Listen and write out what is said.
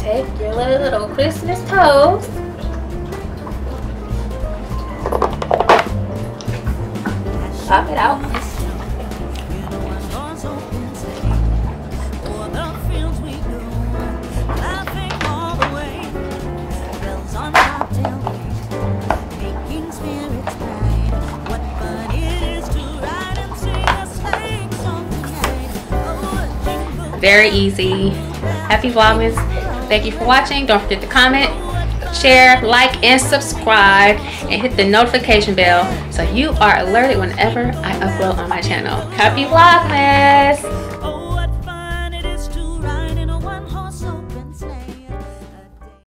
Take your little Christmas toast. Pop it out. Very easy. Happy Vlogmas. Thank you for watching. Don't forget to comment, share, like, and subscribe, and hit the notification bell so you are alerted whenever I upload on my channel. Happy Vlogmas.